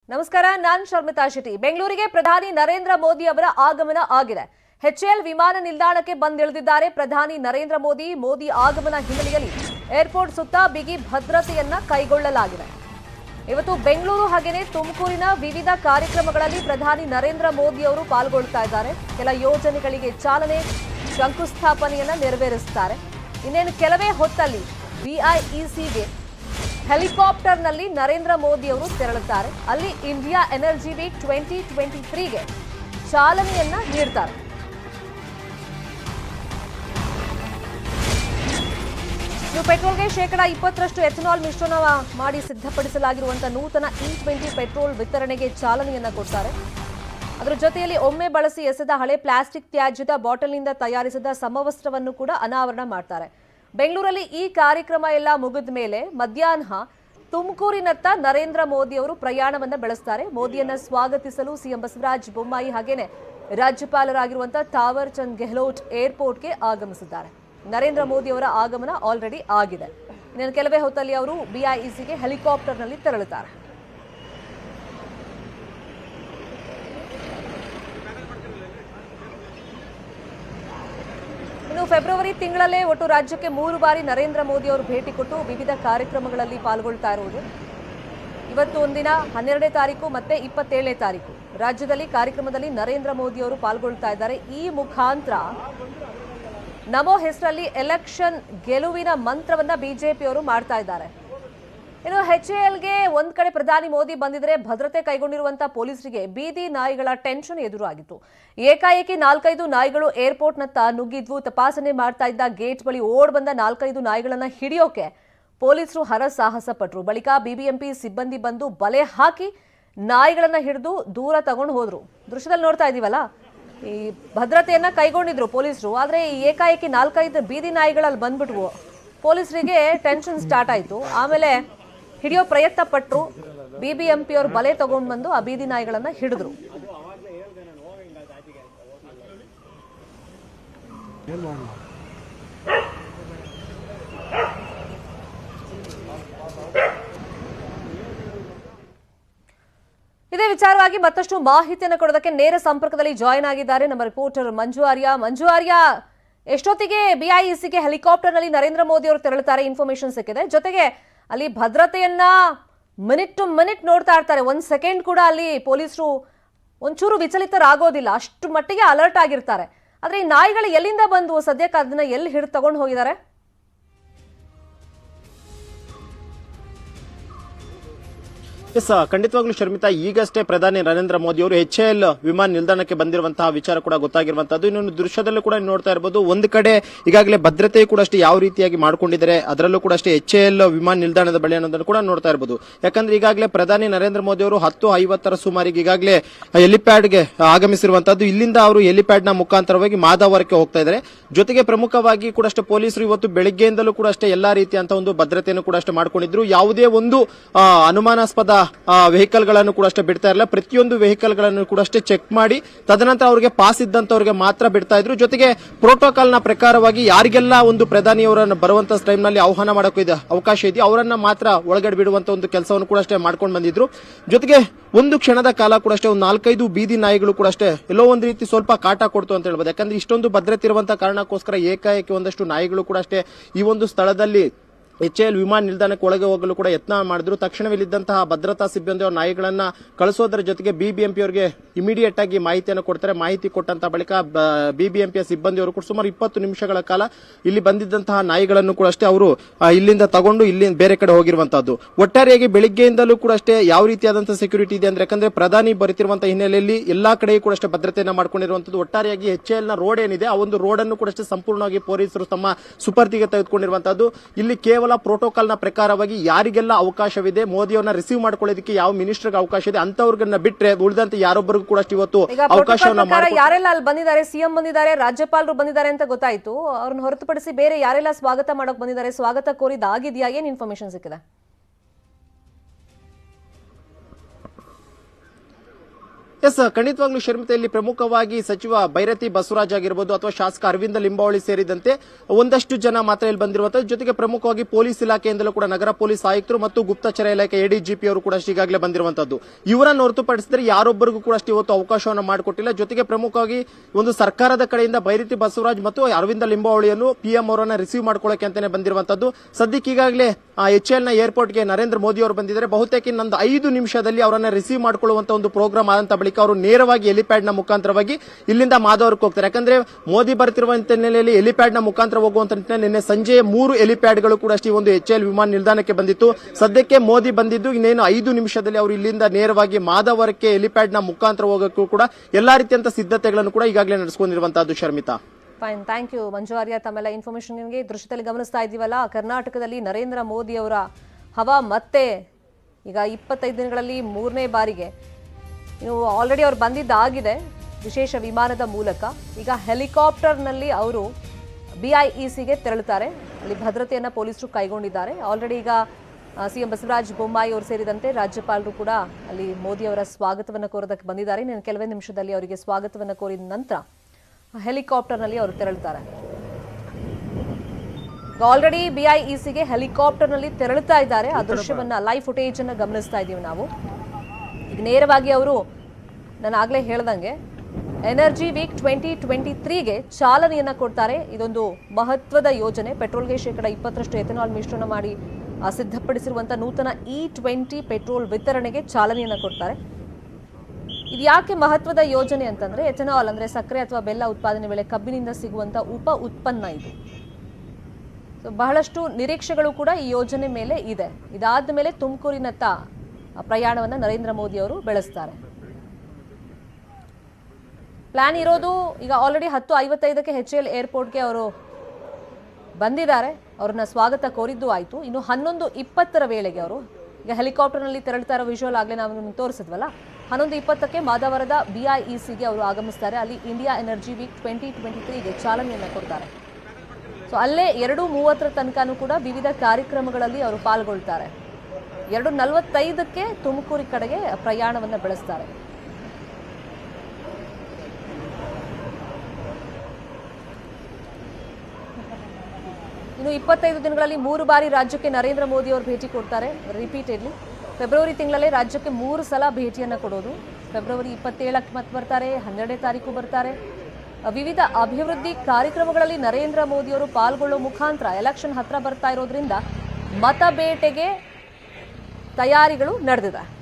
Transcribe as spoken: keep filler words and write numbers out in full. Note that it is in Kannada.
ನಮಸ್ಕಾರ, ನಾನು ಶರ್ಮಿತಾ ಶೆಟ್ಟಿ. ಬೆಂಗಳೂರಿಗೆ ಪ್ರಧಾನಿ ನರೇಂದ್ರ ಮೋದಿ ಅವರ ಆಗಮನ ಆಗಿದೆ. ಎಚ್ಎಎಲ್ ವಿಮಾನ ನಿಲ್ದಾಣಕ್ಕೆ ಬಂದಿಳಿದಿದ್ದಾರೆ ಪ್ರಧಾನಿ ನರೇಂದ್ರ ಮೋದಿ. ಮೋದಿ ಆಗಮನ ಹಿನ್ನೆಲೆಯಲ್ಲಿ ಏರ್ಪೋರ್ಟ್ ಸುತ್ತ ಬಿಗಿ ಭದ್ರತೆಯನ್ನ ಕೈಗೊಳ್ಳಲಾಗಿದೆ. ಇವತ್ತು ಬೆಂಗಳೂರು ಹಾಗೆಯೇ ತುಮಕೂರಿನ ವಿವಿಧ ಕಾರ್ಯಕ್ರಮಗಳಲ್ಲಿ ಪ್ರಧಾನಿ ನರೇಂದ್ರ ಮೋದಿ ಅವರು ಪಾಲ್ಗೊಳ್ತಾ ಇದ್ದಾರೆ. ಕೆಲ ಯೋಜನೆಗಳಿಗೆ ಚಾಲನೆ, ಶಂಕುಸ್ಥಾಪನೆಯನ್ನ ನೆರವೇರಿಸುತ್ತಾರೆ. ಇನ್ನೇನು ಕೆಲವೇ ಹೊತ್ತಲ್ಲಿ ಬಿಐಇಸಿಗೆ ಹೆಲಿಕಾಪ್ಟರ್ನಲ್ಲಿ ನರೇಂದ್ರ ಮೋದಿ ಅವರು ತೆರಳುತ್ತಾರೆ. ಅಲ್ಲಿ India energy week twenty twenty ತ್ರೀಗೆ ಚಾಲನೆಯನ್ನ ನೀಡ್ತಾರೆ. ಇನ್ನು ಪೆಟ್ರೋಲ್ಗೆ ಶೇಕಡಾ ಇಪ್ಪತ್ತರಷ್ಟು ಎಥನಾಲ್ ಮಿಶ್ರಣ ಮಾಡಿ ಸಿದ್ಧಪಡಿಸಲಾಗಿರುವಂತಹ ನೂತನ ಇ ಟ್ವೆಂಟಿ ಪೆಟ್ರೋಲ್ ವಿತರಣೆಗೆ ಚಾಲನೆಯನ್ನ ಕೊಡ್ತಾರೆ. ಅದರ ಜೊತೆಯಲ್ಲಿ ಒಮ್ಮೆ ಬಳಸಿ ಎಸೆದ ಹಳೆ ಪ್ಲಾಸ್ಟಿಕ್ ತ್ಯಾಜ್ಯದ ಬಾಟಲ್ನಿಂದ ತಯಾರಿಸಿದ ಸಮವಸ್ತ್ರವನ್ನು ಕೂಡ ಅನಾವರಣ ಮಾಡ್ತಾರೆ. ಬೆಂಗಳೂರಲ್ಲಿ ಈ ಕಾರ್ಯಕ್ರಮ ಎಲ್ಲ ಮುಗಿದ ಮೇಲೆ ಮಧ್ಯಾಹ್ನ ತುಮಕೂರಿನತ್ತ ನರೇಂದ್ರ ಮೋದಿ ಅವರು ಪ್ರಯಾಣವನ್ನ ಬೆಳೆಸ್ತಾರೆ. ಮೋದಿಯನ್ನ ಸ್ವಾಗತಿಸಲು ಸಿಎಂ ಬಸವರಾಜ ಬೊಮ್ಮಾಯಿ ಹಾಗೇನೆ ರಾಜ್ಯಪಾಲರಾಗಿರುವಂತಹ ತಾವರ್ ಚಂದ್ ಗೆಹ್ಲೋಟ್ ಏರ್ಪೋರ್ಟ್ಗೆ ಆಗಮಿಸಿದ್ದಾರೆ. ನರೇಂದ್ರ ಮೋದಿ ಅವರ ಆಗಮನ ಆಲ್ರೆಡಿ ಆಗಿದೆ. ಇನ್ನು ಕೆಲವೇ ಹೊತ್ತಲ್ಲಿ ಅವರು ಬಿಐಇಸಿಗೆ ಹೆಲಿಕಾಪ್ಟರ್ನಲ್ಲಿ ತೆರಳುತ್ತಾರೆ. ಇನ್ನು ಫೆಬ್ರವರಿ ತಿಂಗಳಲ್ಲೇ ಒಟ್ಟು ರಾಜ್ಯಕ್ಕೆ ಮೂರು ಬಾರಿ ನರೇಂದ್ರ ಮೋದಿ ಅವರು ಭೇಟಿ ಕೊಟ್ಟು ವಿವಿಧ ಕಾರ್ಯಕ್ರಮಗಳಲ್ಲಿ ಪಾಲ್ಗೊಳ್ತಾ ಇರುವುದು. ಇವತ್ತು ಒಂದಿನ ಹನ್ನೆರಡನೇ ತಾರೀಕು ಮತ್ತೆ ಇಪ್ಪತ್ತೇಳನೇ ತಾರೀಕು ರಾಜ್ಯದಲ್ಲಿ ಕಾರ್ಯಕ್ರಮದಲ್ಲಿ ನರೇಂದ್ರ ಮೋದಿ ಅವರು ಪಾಲ್ಗೊಳ್ತಾ ಇದ್ದಾರೆ. ಈ ಮುಖಾಂತರ ನಮೋ ಹೆಸರಲ್ಲಿ ಎಲೆಕ್ಷನ್ ಗೆಲುವಿನ ಮಂತ್ರವನ್ನ ಬಿಜೆಪಿಯವರು ಮಾಡ್ತಾ ಇದ್ದಾರೆ. ಇನ್ನು ಎಚ್ಎಎಲ್ಗೆ ಒಂದ್ ಕಡೆ ಪ್ರಧಾನಿ ಮೋದಿ ಬಂದಿದ್ರೆ ಭದ್ರತೆ ಕೈಗೊಂಡಿರುವಂತಹ ಪೊಲೀಸರಿಗೆ ಬೀದಿ ನಾಯಿಗಳ ಟೆನ್ಷನ್ ಎದುರಾಗಿತ್ತು. ಏಕಾಏಕಿ ನಾಲ್ಕೈದು ನಾಯಿಗಳು ಏರ್ಪೋರ್ಟ್ನತ್ತ ನುಗ್ಗಿದ್ವು. ತಪಾಸಣೆ ಮಾಡ್ತಾ ಇದ್ದ ಗೇಟ್ ಬಳಿ ಓಡ್ ಬಂದ ನಾಲ್ಕೈದು ನಾಯಿಗಳನ್ನ ಹಿಡಿಯೋಕೆ ಪೊಲೀಸರು ಹರಸಾಹಸ ಪಟ್ರು. ಬಳಿಕ ಬಿಬಿಎಂಪಿ ಸಿಬ್ಬಂದಿ ಬಂದು ಬಲೆ ಹಾಕಿ ನಾಯಿಗಳನ್ನ ಹಿಡಿದು ದೂರ ತಗೊಂಡು ಹೋದ್ರು. ದೃಶ್ಯದಲ್ಲಿ ನೋಡ್ತಾ ಇದೀವಲ್ಲ, ಈ ಭದ್ರತೆಯನ್ನ ಕೈಗೊಂಡಿದ್ರು ಪೊಲೀಸರು. ಆದ್ರೆ ಈ ಏಕಾಏಕಿ ನಾಲ್ಕೈದು ಬೀದಿ ನಾಯಿಗಳಲ್ಲಿ ಬಂದ್ಬಿಟ್ವು. ಪೊಲೀಸರಿಗೆ ಟೆನ್ಷನ್ ಸ್ಟಾರ್ಟ್ ಆಯ್ತು. ಆಮೇಲೆ ಹಿಡಿಯೋ ಪ್ರಯತ್ನ ಪಟ್ಟರು. ಬಿಬಿಎಂಪಿ ಅವರು ಬಲೆ ತಗೊಂಡು ಬಂದು ಆ ಬೀದಿ ನಾಯಿಗಳನ್ನ ಹಿಡಿದ್ರು. ಇದೇ ವಿಚಾರವಾಗಿ ಮತ್ತಷ್ಟು ಮಾಹಿತಿಯನ್ನು ಕೊಡೋದಕ್ಕೆ ನೇರ ಸಂಪರ್ಕದಲ್ಲಿ ಜಾಯಿನ್ ಆಗಿದ್ದಾರೆ ನಮ್ಮ ರಿಪೋರ್ಟರ್ ಮಂಜು ಆರ್ಯ. ಮಂಜು ಆರ್ಯ, ಎಷ್ಟೊತ್ತಿಗೆ ಬಿಐಇಸಿಗೆ ಹೆಲಿಕಾಪ್ಟರ್ ನಲ್ಲಿ ನರೇಂದ್ರ ಮೋದಿ ಅವರು ತೆರಳುತ್ತಾರೆ ಇನ್ಫಾರ್ಮೇಶನ್ ಸಿಕ್ಕಿದೆ. ಜೊತೆಗೆ ಅಲ್ಲಿ ಭದ್ರತೆಯನ್ನ ಮಿನಿಟ್ ಟು ಮಿನಿಟ್ ನೋಡ್ತಾ ಇರ್ತಾರೆ. ಒಂದ್ ಸೆಕೆಂಡ್ ಕೂಡ ಅಲ್ಲಿ ಪೊಲೀಸರು ಒಂಚೂರು ವಿಚಲಿತರಾಗೋದಿಲ್ಲ, ಅಷ್ಟು ಮಟ್ಟಿಗೆ ಅಲರ್ಟ್ ಆಗಿರ್ತಾರೆ. ಆದ್ರೆ ಈ ನಾಯಿಗಳು ಎಲ್ಲಿಂದ ಬಂದು ಸದ್ಯಕ್ಕೆ ಅದನ್ನ ಎಲ್ಲಿ ಹಿಡಿದು ತಗೊಂಡು ಹೋಗಿದ್ದಾರೆ? ಎಸ್, ಖಂಡಿತವಾಗ್ಲೂ ಶರ್ಮಿತಾ, ಈಗಷ್ಟೇ ಪ್ರಧಾನಿ ನರೇಂದ್ರ ಮೋದಿ ಅವರು ಎಚ್ಎಎಲ್ ವಿಮಾನ ನಿಲ್ದಾಣಕ್ಕೆ ಬಂದಿರುವಂತಹ ವಿಚಾರ ಕೂಡ ಗೊತ್ತಾಗಿರುವಂತದ್ದು. ಇನ್ನೊಂದು ದೃಶ್ಯದಲ್ಲೂ ಕೂಡ ನೋಡ್ತಾ ಇರಬಹುದು, ಒಂದು ಕಡೆ ಈಗಾಗಲೇ ಭದ್ರತೆ ಕೂಡ ಅಷ್ಟೇ ಯಾವ ರೀತಿಯಾಗಿ ಮಾಡ್ಕೊಂಡಿದ್ದಾರೆ, ಅದರಲ್ಲೂ ಕೂಡ ಅಷ್ಟೇ ಎಚ್ಎಎಲ್ ವಿಮಾನ ನಿಲ್ದಾಣದ ಬಳಿ ಅನ್ನೋದನ್ನು ಕೂಡ ನೋಡ್ತಾ ಇರಬಹುದು. ಯಾಕಂದ್ರೆ ಈಗಾಗಲೇ ಪ್ರಧಾನಿ ನರೇಂದ್ರ ಮೋದಿ ಅವರು ಹತ್ತು ಐವತ್ತರ ಸುಮಾರಿಗೆ ಈಗಾಗಲೇ ಹೆಲಿಪ್ಯಾಡ್ಗೆ ಆಗಮಿಸಿರುವಂತದ್ದು. ಇಲ್ಲಿಂದ ಅವರು ಹೆಲಿಪ್ಯಾಡ್ ನ ಮುಖಾಂತರವಾಗಿ ಮಾದಾವರಕ್ಕೆ ಹೋಗ್ತಾ ಇದ್ದಾರೆ. ಜೊತೆಗೆ ಪ್ರಮುಖವಾಗಿ ಕೂಡ ಅಷ್ಟೇ ಪೊಲೀಸರು ಇವತ್ತು ಬೆಳಗ್ಗೆಯಿಂದಲೂ ಕೂಡ ಅಷ್ಟೇ ಎಲ್ಲಾ ರೀತಿಯಂತಹ ಒಂದು ಭದ್ರತೆಯನ್ನು ಕೂಡ ಅಷ್ಟೇ ಮಾಡ್ಕೊಂಡಿದ್ರು. ಯಾವುದೇ ಒಂದು ಅನುಮಾನಾಸ್ಪದ ವೆಹಿಕಲ್ ಗಳನ್ನು ಕೂಡ ಅಷ್ಟೇ ಬಿಡ್ತಾ ಇರಲಿಲ್ಲ. ಪ್ರತಿಯೊಂದು ವೆಹಿಕಲ್ ಗಳನ್ನು ಕೂಡ ಅಷ್ಟೇ ಚೆಕ್ ಮಾಡಿ ತದನಂತರ ಅವರಿಗೆ ಪಾಸ್ ಇದ್ದಂತವರಿಗೆ ಮಾತ್ರ ಬಿಡ್ತಾ ಇದ್ರು. ಜೊತೆಗೆ ಪ್ರೋಟೋಕಾಲ್ ನ ಪ್ರಕಾರವಾಗಿ ಯಾರಿಗೆಲ್ಲ ಒಂದು ಪ್ರಧಾನಿಯವರನ್ನು ಬರುವಂತ ಟೈಮ್ ನಲ್ಲಿ ಆಹ್ವಾನ ಮಾಡೋಕೆ ಅವಕಾಶ ಇದೆಯೋ ಅವರನ್ನ ಮಾತ್ರ ಒಳಗಡೆ ಬಿಡುವಂತ ಒಂದು ಕೆಲಸವನ್ನು ಕೂಡ ಅಷ್ಟೇ ಮಾಡ್ಕೊಂಡು ಬಂದಿದ್ರು. ಜೊತೆಗೆ ಒಂದು ಕ್ಷಣದ ಕಾಲ ಕೂಡ ಅಷ್ಟೇ ಒಂದು ನಾಲ್ಕೈದು ಬೀದಿ ನಾಯಿಗಳು ಕೂಡ ಅಷ್ಟೇ ಎಲ್ಲೋ ಒಂದು ರೀತಿ ಸ್ವಲ್ಪ ಕಾಟ ಕೊಡ್ತು ಅಂತ ಹೇಳ್ಬೋದು. ಯಾಕಂದ್ರೆ ಇಷ್ಟೊಂದು ಭದ್ರತೆ ಇರುವಂತಹ ಕಾರಣಕ್ಕೋಸ್ಕರ ಏಕಾಏಕಿ ಒಂದಷ್ಟು ನಾಯಿಗಳು ಕೂಡ ಅಷ್ಟೇ ಈ ಒಂದು ಸ್ಥಳದಲ್ಲಿ ಎಚ್ಎಎಲ್ ವಿಮಾನ ನಿಲ್ದಾಣಕ್ಕೆ ಒಳಗೆ ಹೋಗಲು ಕೂಡ ಯತ್ನ ಮಾಡಿದ್ರು. ತಕ್ಷಣವಿಲ್ಲಿದ್ದಂತಹ ಭದ್ರತಾ ಸಿಬ್ಬಂದಿ ಅವರ ನಾಯಿಗಳನ್ನ ಕಳಿಸೋದ್ರ ಜೊತೆಗೆ ಬಿಬಿಎಂಪಿ ಅವರಿಗೆ ಇಮಿಡಿಯೇಟ್ ಆಗಿ ಮಾಹಿತಿಯನ್ನು ಕೊಡ್ತಾರೆ. ಮಾಹಿತಿ ಕೊಟ್ಟಂತ ಬಳಿಕ ಬಿಬಿಎಂಪಿಯ ಸಿಬ್ಬಂದಿಯವರು ಕೂಡ ಸುಮಾರು ಇಪ್ಪತ್ತು ನಿಮಿಷಗಳ ಕಾಲ ಇಲ್ಲಿ ಬಂದಿದ್ದಂತಹ ನಾಯಿಗಳನ್ನು ಕೂಡ ಅಷ್ಟೇ ಅವರು ಇಲ್ಲಿಂದ ತಗೊಂಡು ಇಲ್ಲಿ ಬೇರೆ ಕಡೆ ಹೋಗಿರುವಂತದ್ದು. ಒಟ್ಟಾರೆಯಾಗಿ ಬೆಳಿಗ್ಗೆಯಿಂದಲೂ ಕೂಡ ಅಷ್ಟೇ ಯಾವ ರೀತಿಯಾದಂತಹ ಸೆಕ್ಯೂರಿಟಿ ಇದೆ ಅಂದ್ರೆ, ಯಾಕಂದ್ರೆ ಪ್ರಧಾನಿ ಬರುತ್ತಿರುವಂತಹ ಹಿನ್ನೆಲೆಯಲ್ಲಿ ಎಲ್ಲಾ ಕಡೆ ಕೂಡ ಅಷ್ಟೇ ಭದ್ರತೆಯನ್ನ ಮಾಡ್ಕೊಂಡಿರುವಂತದ್ದು. ಒಟ್ಟಾರೆಯಾಗಿ ಎಚ್ಎಎಲ್ ನ ರೋಡ್ ಏನಿದೆ ಆ ಒಂದು ರೋಡ್ ಅನ್ನು ಕೂಡ ಅಷ್ಟೇ ಸಂಪೂರ್ಣವಾಗಿ ಪೊಲೀಸರು ತಮ್ಮ ಸುಪರ್ದಿಗೆ ತೆಗೆದುಕೊಂಡಿರುವಂತದ್ದು. ಇಲ್ಲಿ ಕೇವಲ ಪ್ರೋಟೋಕಾಲ್ ನ ಪ್ರಕಾರವಾಗಿ ಯಾರಿಗೆಲ್ಲ ಅವಕಾಶವಿದೆ, ಮೋದಿ ಅವರನ್ನ ರಿಸೀವ್ ಮಾಡ್ಕೊಳ್ಳೋದಕ್ಕೆ ಯಾವ ಮಿನಿಸ್ಟರ್ಗೆ ಅವಕಾಶ ಇದೆ ಅಂತವ್ರನ್ನ ಬಿಟ್ರೆ ಉಳಿದಂತೆ ಯಾರೊಬ್ಬರಿಗೂ ಕೂಡ ಇವತ್ತು ಅವಕಾಶವನ್ನ ಯಾರೆಲ್ಲ ಅಲ್ಲಿ ಬಂದಿದ್ದಾರೆ, ಸಿಎಂ ಬಂದಿದ್ದಾರೆ, ರಾಜ್ಯಪಾಲರು ಬಂದಿದ್ದಾರೆ ಅಂತ ಗೊತ್ತಾಯ್ತು. ಅವ್ರನ್ನ ಹೊರತುಪಡಿಸಿ ಬೇರೆ ಯಾರೆಲ್ಲ ಸ್ವಾಗತ ಮಾಡಕ್ ಬಂದಿದ್ದಾರೆ, ಸ್ವಾಗತ ಕೋರಿದಾಗಿದೆಯಾ, ಏನ್ ಇನ್ಫಾರ್ಮೇಶನ್ ಸಿಕ್ಕಿದೆ? ಎಸ್ ಖಂಡಿತವಾಗ್ಲೂ ಶರ್ಮಿತಾ, ಇಲ್ಲಿ ಪ್ರಮುಖವಾಗಿ ಸಚಿವ ಬೈರತಿ ಬಸವರಾಜ್ ಆಗಿರ್ಬೋದು ಅಥವಾ ಶಾಸಕ ಅರವಿಂದ ಲಿಂಬಾವಳಿ ಸೇರಿದಂತೆ ಒಂದಷ್ಟು ಜನ ಮಾತ್ರ ಇಲ್ಲಿ ಬಂದಿರುವಂತದ್ದು. ಜೊತೆಗೆ ಪ್ರಮುಖವಾಗಿ ಪೊಲೀಸ್ ಇಲಾಖೆಯಿಂದಲೂ ಕೂಡ ನಗರ ಪೊಲೀಸ್ ಆಯುಕ್ತರು ಮತ್ತು ಗುಪ್ತಚರ ಇಲಾಖೆ ಎಡಿಜಿಪಿ ಅವರು ಕೂಡ ಅಷ್ಟು ಈಗಾಗಲೇ ಬಂದಿರುವಂತದ್ದು. ಇವರನ್ನು ಹೊರತುಪಡಿಸಿದ್ರೆ ಯಾರೊಬ್ಬರಿಗೂ ಕೂಡ ಅಷ್ಟು ಇವತ್ತು ಅವಕಾಶವನ್ನು ಮಾಡಿಕೊಟ್ಟಿಲ್ಲ. ಜೊತೆಗೆ ಪ್ರಮುಖವಾಗಿ ಒಂದು ಸರ್ಕಾರದ ಕಡೆಯಿಂದ ಬೈರತಿ ಬಸವರಾಜ್ ಮತ್ತು ಅರವಿಂದ ಲಿಂಬಾವಳಿಯನ್ನು ಪಿಎಂ ಅವರನ್ನ ರಿಸೀವ್ ಮಾಡ್ಕೊಳ್ಳೋಕೆ ಅಂತಾನೆ ಬಂದಿರುವಂತದ್ದು. ಸದ್ಯಕ್ಕೆ ಈಗಾಗಲೇ ಎಚ್ ಎಲ್ ನ ಏರ್ಪೋರ್ಟ್ಗೆ ನರೇಂದ್ರ ಮೋದಿ ಅವರು ಬಂದಿದ್ದಾರೆ. ಬಹುತೇಕ ಇನ್ನೊಂದು ಐದು ನಿಮಿಷದಲ್ಲಿ ಅವರನ್ನ ರಿಸೀವ್ ಮಾಡಿಕೊಳ್ಳುವಂತ ಒಂದು ಪ್ರೋಗ್ರಾಮ್ ಆದಂತ ಬಳಿಕ ಅವರು ನೇರವಾಗಿ ಹೆಲಿಪ್ಯಾಡ್ ನ ಮುಖಾಂತರವಾಗಿ ಇಲ್ಲಿಂದ ಮಾಧವರಕ್ಕೆ ಹೋಗ್ತಾರೆ. ಯಾಕಂದ್ರೆ ಮೋದಿ ಬರ್ತಿರುವ ಹಿನ್ನೆಲೆಯಲ್ಲಿ ಹೆಲಿಪ್ಯಾಡ್ ನ ಮುಖಾಂತರ ಹೋಗುವಂತ ನಿನ್ನೆ ಸಂಜೆ ಮೂರು ಹೆಲಿಪ್ಯಾಡ್ ಗಳು ಕೂಡ ಅಷ್ಟೇ ಒಂದು ಎಚ್ ಎಲ್ ವಿಮಾನ ನಿಲ್ದಾಣಕ್ಕೆ ಬಂದಿತ್ತು. ಸದ್ಯಕ್ಕೆ ಮೋದಿ ಬಂದಿದ್ದು ಇನ್ನೇನು ಐದು ನಿಮಿಷದಲ್ಲಿ ಅವರು ಇಲ್ಲಿಂದ ನೇರವಾಗಿ ಮಾಧವರಕ್ಕೆ ಹೆಲಿಪ್ಯಾಡ್ ನ ಮುಖಾಂತರ ಹೋಗಕ್ಕೂ ಕೂಡ ಎಲ್ಲಾ ರೀತಿಯಂತ ಸಿದ್ಧತೆಗಳನ್ನು ಕೂಡ ಈಗಾಗಲೇ ನಡೆಸಿಕೊಂಡಿರುವಂತಹದ್ದು. Sharmitha, fine, thank you Manju Arya ತಮ್ಮೆಲ್ಲ ಇನ್ಫಾರ್ಮೇಶನ್ಗೆ. ದೃಶ್ಯದಲ್ಲಿ ಗಮನಿಸ್ತಾ ಇದ್ದೀವಲ್ಲ, ಕರ್ನಾಟಕದಲ್ಲಿ ನರೇಂದ್ರ ಮೋದಿ ಅವರ ಹವಾ ಮತ್ತೆ ಈಗ ಇಪ್ಪತ್ತೈದು ದಿನಗಳಲ್ಲಿ ಮೂರನೇ ಬಾರಿಗೆ ಇನ್ನು ಆಲ್ರೆಡಿ ಅವ್ರು ಬಂದಿದ್ದಾಗಿದೆ ವಿಶೇಷ ವಿಮಾನದ ಮೂಲಕ. ಈಗ ಹೆಲಿಕಾಪ್ಟರ್ನಲ್ಲಿ ಅವರು ಬಿ ಐ ಇ ಸಿಗೆ ತೆರಳುತ್ತಾರೆ. ಅಲ್ಲಿ ಭದ್ರತೆಯನ್ನು ಪೊಲೀಸರು ಕೈಗೊಂಡಿದ್ದಾರೆ. ಆಲ್ರೆಡಿ ಈಗ ಸಿಎಂ ಬಸವರಾಜ ಬೊಮ್ಮಾಯಿ ಅವರು ಸೇರಿದಂತೆ ರಾಜ್ಯಪಾಲರು ಕೂಡ ಅಲ್ಲಿ ಮೋದಿ ಅವರ ಸ್ವಾಗತವನ್ನು ಕೋರೋದಕ್ಕೆ ಬಂದಿದ್ದಾರೆ. ಇನ್ನು ಕೆಲವೇ ನಿಮಿಷದಲ್ಲಿ ಅವರಿಗೆ ಸ್ವಾಗತವನ್ನು ಕೋರಿದ ನಂತರ ಹೆಲಿಕಾಪ್ಟರ್ನಲ್ಲಿ ಅವರು ತೆರಳುತ್ತಾರೆ. ಆಲ್ರೆಡಿ ಬಿ ಐ ಇ ಸಿಗೆ ಹೆಲಿಕಾಪ್ಟರ್ನಲ್ಲಿ ತೆರಳುತ್ತಾ ಇದ್ದಾರೆ. ಆ ದೃಶ್ಯವನ್ನ ಲೈವ್ ಫುಟೇಜ್ ಅನ್ನು ಗಮನಿಸ್ತಾ ಇದ್ದೀವಿ ನಾವು. ಈಗ ನೇರವಾಗಿ ಅವರು ನಾನು ಆಗ್ಲೇ ಹೇಳ್ದಂಗೆ ಎನರ್ಜಿ ವೀಕ್ ಟ್ವೆಂಟಿ ಟ್ವೆಂಟಿ ತ್ರೀಗೆ ಚಾಲನೆಯನ್ನ ಕೊಡ್ತಾರೆ. ಇದೊಂದು ಮಹತ್ವದ ಯೋಜನೆ. ಪೆಟ್ರೋಲ್ಗೆ ಶೇಕಡ ಇಪ್ಪತ್ತರಷ್ಟು ಎಥೆನಾಲ್ ಮಿಶ್ರಣ ಮಾಡಿ ಸಿದ್ಧಪಡಿಸಿರುವಂತಹ ನೂತನ ಇ ಟ್ವೆಂಟಿ ಪೆಟ್ರೋಲ್ ವಿತರಣೆಗೆ ಚಾಲನೆಯನ್ನ ಕೊಡ್ತಾರೆ. ಇದು ಯಾಕೆ ಮಹತ್ವದ ಯೋಜನೆ ಅಂತಂದ್ರೆ, ಎಥೆನಾಲ್ ಅಂದ್ರೆ ಸಕ್ಕರೆ ಅಥವಾ ಬೆಲ್ಲ ಉತ್ಪಾದನೆ ವೇಳೆ ಕಬ್ಬಿನಿಂದ ಸಿಗುವಂತ ಉಪ ಉತ್ಪನ್ನ ಇದು. ಸೊ ಬಹಳಷ್ಟು ನಿರೀಕ್ಷೆಗಳು ಕೂಡ ಈ ಯೋಜನೆ ಮೇಲೆ ಇದೆ. ಇದಾದ ಮೇಲೆ ತುಮಕೂರಿನತ್ತ ಪ್ರಯಾಣವನ್ನು ನರೇಂದ್ರ ಮೋದಿ ಅವರು ಬೆಳೆಸ್ತಾರೆ. ಪ್ಲಾನ್ ಇರೋದು ಈಗ ಆಲ್ರೆಡಿ ಹತ್ತು ಐವತ್ತೈದಕ್ಕೆ ಎಚ್ ಎಲ್ ಏರ್ಪೋರ್ಟ್ಗೆ ಅವರು ಬಂದಿದ್ದಾರೆ. ಅವ್ರನ್ನ ಸ್ವಾಗತ ಕೋರಿದ್ದು ಆಯಿತು. ಇನ್ನು ಹನ್ನೊಂದು ಇಪ್ಪತ್ತರ ವೇಳೆಗೆ ಅವರು ಈಗ ಹೆಲಿಕಾಪ್ಟರ್ನಲ್ಲಿ ತೆರಳ್ತಾ ಇರೋ ವಿಜುವಲ್ ಆಗಲೇ ನಾವು ನಿಮ್ಗೆ ತೋರಿಸಿದ್ವಲ್ಲ, ಹನ್ನೊಂದು ಇಪ್ಪತ್ತಕ್ಕೆ ಮಾದವರದ ಬಿ ಐ ಇ ಸಿಗೆ ಅವರು ಆಗಮಿಸ್ತಾರೆ. ಅಲ್ಲಿ India energy week twenty twenty ತ್ರೀಗೆ ಚಾಲನೆಯನ್ನು ಕೊಡ್ತಾರೆ. ಸೊ ಅಲ್ಲೇ ಎರಡು ಮೂವತ್ತರ ತನಕನೂ ಕೂಡ ವಿವಿಧ ಕಾರ್ಯಕ್ರಮಗಳಲ್ಲಿ ಅವರು ಪಾಲ್ಗೊಳ್ತಾರೆ. ಎರಡು ನಲವತ್ತೈದಕ್ಕೆ ತುಮಕೂರು ಕಡೆಗೆ ಪ್ರಯಾಣವನ್ನು ಬೆಳೆಸ್ತಾರೆ. ಇನ್ನು ಇಪ್ಪತ್ತೈದು ದಿನಗಳಲ್ಲಿ ಮೂರು ಬಾರಿ ರಾಜ್ಯಕ್ಕೆ ನರೇಂದ್ರ ಮೋದಿ ಅವರು ಭೇಟಿ ಕೊಡ್ತಾರೆ. ರಿಪೀಟೆಡ್ಲಿ ಫೆಬ್ರವರಿ ತಿಂಗಳಲ್ಲೇ ರಾಜ್ಯಕ್ಕೆ ಮೂರು ಸಲ ಭೇಟಿಯನ್ನು ಕೊಡೋದು. ಫೆಬ್ರವರಿ ಇಪ್ಪತ್ತೇಳಕ್ಕೆ ಮತ್ತೆ ಬರ್ತಾರೆ, ಹನ್ನೆರಡನೇ ತಾರೀಕು ಬರ್ತಾರೆ. ವಿವಿಧ ಅಭಿವೃದ್ಧಿ ಕಾರ್ಯಕ್ರಮಗಳಲ್ಲಿ ನರೇಂದ್ರ ಮೋದಿ ಅವರು ಪಾಲ್ಗೊಳ್ಳೋ ಮುಖಾಂತರ ಎಲೆಕ್ಷನ್ ಹತ್ರ ಬರ್ತಾ ಇರೋದ್ರಿಂದ ಮತಬೇಟೆಗೆ ತಯಾರಿಗಳು ನಡೆದಿದೆ.